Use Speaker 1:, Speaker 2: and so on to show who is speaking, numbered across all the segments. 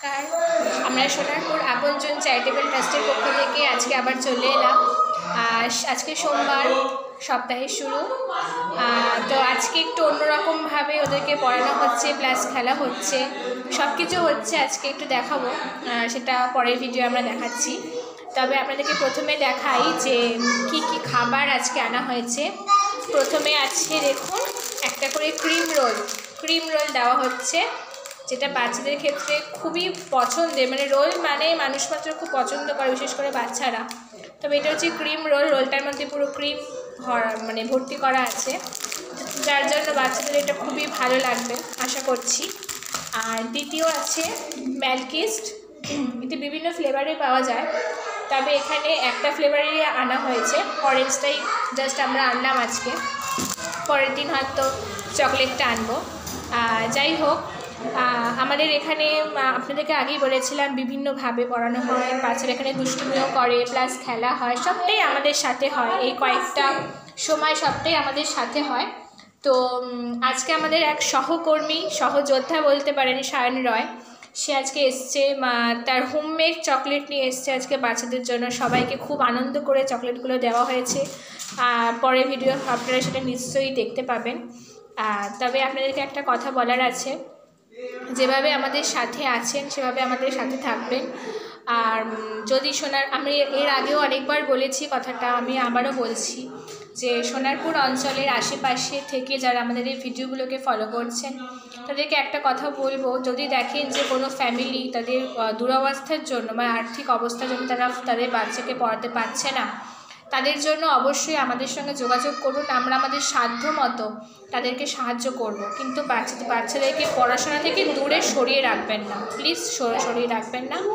Speaker 1: নমস্কার, আমরা সোনারপুর আপনজন চ্যারিটেবল ট্রাস্টের পক্ষ থেকে আজকে আবার চলে এলাম। আজকে সোমবার, সপ্তাহের শুরু। তো আজকে একটু অন্যরকমভাবে ওদেরকে পড়ানো হচ্ছে, প্লাস খেলা হচ্ছে, সব কিছু হচ্ছে। আজকে একটু দেখাবো, সেটা পরের ভিডিও আমরা দেখাচ্ছি। তবে আপনাদেরকে প্রথমে দেখাই যে কি কি খাবার আজকে আনা হয়েছে। প্রথমে আজকে দেখুন একটা করে ক্রিম রোল দেওয়া হচ্ছে, যেটা বাচ্চাদের ক্ষেত্রে খুবই পছন্দের। মানে রোল মানে মানুষ মাত্র খুব পছন্দ করে, বিশেষ করে বাচ্চারা। তবে এটা হচ্ছে ক্রিম রোলটার মধ্যে পুরো ক্রিম মানে ভর্তি করা আছে, যার জন্য বাচ্চাদের এটা খুবই ভালো লাগবে আশা করছি। আর দ্বিতীয় আছে ম্যালকিস্ট, এটি বিভিন্ন ফ্লেভারে পাওয়া যায়, তবে এখানে একটা ফ্লেভারই আনা হয়েছে, অরেঞ্জটাই জাস্ট আমরা আনলাম আজকে। পরের দিন হয়তো চকলেটটা আনবো। যাই হোক, আমাদের এখানে আপনাদেরকে আগেই বলেছিলাম বিভিন্নভাবে পড়ানো হয়, বাচ্চারা এখানে দুষ্টুমিও করে, প্লাস খেলা হয়, সবটাই আমাদের সাথে হয়। এই কয়েকটা সময় সবটাই আমাদের সাথে হয়। তো আজকে আমাদের এক সহকর্মী, সহযোদ্ধা বলতে পারেন, সায়ন রয়, সে আজকে এসছে, তার হোমমেড চকলেট নিয়ে এসছে আজকে বাচ্চাদের জন্য। সবাইকে খুব আনন্দ করে চকলেটগুলো দেওয়া হয়েছে। পরের ভিডিও আপনারা সেটা নিশ্চয়ই দেখতে পাবেন। তবে আপনাদেরকে একটা কথা বলার আছে, যেভাবে আমাদের সাথে আছেন সেভাবে আমাদের সাথে থাকবেন। আর যদি আমি এর আগেও অনেকবার বলেছি কথাটা, আমি আবারও বলছি যে সোনারপুর অঞ্চলের আশেপাশে থেকে যারা আমাদের এই ভিডিওগুলোকে ফলো করছেন, তাদেরকে একটা কথা বলবো, যদি দেখেন যে কোনো ফ্যামিলি তাদের দুরবস্থার জন্য বা আর্থিক অবস্থার জন্য তারা তাদের বাচ্চাকে পড়াতে পারছে না, তাদের জন্য অবশ্যই আমাদের সঙ্গে যোগাযোগ করুন। আমরা আমাদের সাধ্য মতো তাদেরকে সাহায্য করব, কিন্তু বাচ্চাদেরকে পড়াশোনা থেকে দূরে সরিয়ে রাখবেন না, প্লিজ সরিয়ে রাখবেন না।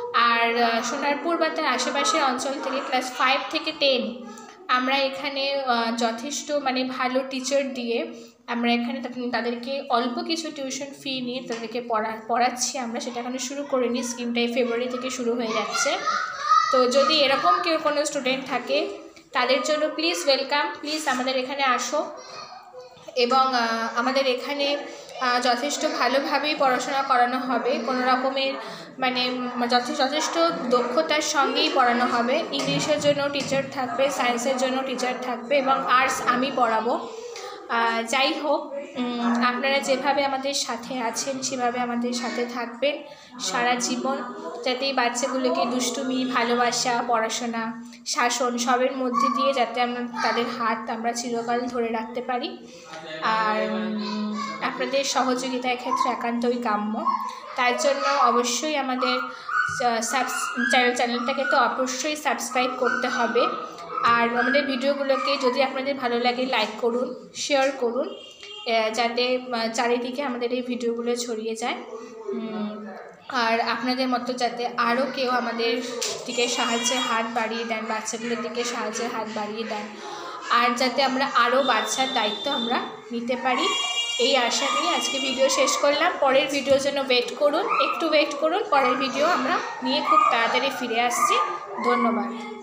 Speaker 1: আর সোনারপুর বা তার আশেপাশের অঞ্চল থেকে ক্লাস 5 থেকে 10 আমরা এখানে যথেষ্ট মানে ভালো টিচার দিয়ে আমরা এখানে তাদেরকে অল্প কিছু টিউশন ফি নিয়ে তাদেরকে পড়াচ্ছি। আমরা সেটা এখানে শুরু করিনি, স্কিমটা ফেব্রুয়ারি থেকে শুরু হয়ে যাচ্ছে। তো যদি এরকম কেউ কোনো স্টুডেন্ট থাকে, তাদের জন্য প্লিজ ওয়েলকাম, প্লিজ আমাদের এখানে আসো। এবং আমাদের এখানে যথেষ্ট ভালোভাবেই পড়াশোনা করানো হবে, কোনো রকমের মানে যথেষ্ট দক্ষতার সঙ্গেই পড়ানো হবে। ইংলিশের জন্য টিচার থাকবে, সায়েন্সের জন্য টিচার থাকবে, এবং আর্টস আমি পড়াবো। যাই হোক, আপনারা যেভাবে আমাদের সাথে আছেন সেভাবে আমাদের সাথে থাকবেন সারা জীবন, যাতে এই বাচ্চাগুলোকে দুষ্টুমি, ভালোবাসা, পড়াশোনা, শাসন সবের মধ্যে দিয়ে যাতে আমরা তাদের হাত আমরা চিরকাল ধরে রাখতে পারি। আর আপনাদের সহযোগিতার ক্ষেত্রে একান্তই কাম্য। তার জন্য অবশ্যই আমাদের চ্যানেলটাকে তো অবশ্যই সাবস্ক্রাইব করতে হবে। আর আমাদের ভিডিওগুলোকে যদি আপনাদের ভালো লাগে লাইক করুন, শেয়ার করুন, যাতে চারিদিকে আমাদের এই ভিডিওগুলো ছড়িয়ে যায়। আর আপনাদের মতো যাতে আরও কেউ আমাদের দিকে সাহায্যের হাত বাড়িয়ে দেন, বাচ্চাগুলোর দিকে সাহায্যের হাত বাড়িয়ে দেন, আর যাতে আমরা আরও বাচ্চার দায়িত্ব আমরা নিতে পারি, এই আশা নিয়ে আজকে ভিডিও শেষ করলাম। পরের ভিডিওর জন্য একটু ওয়েট করুন, পরের ভিডিও আমরা নিয়ে খুব তাড়াতাড়ি ফিরে আসছি। ধন্যবাদ।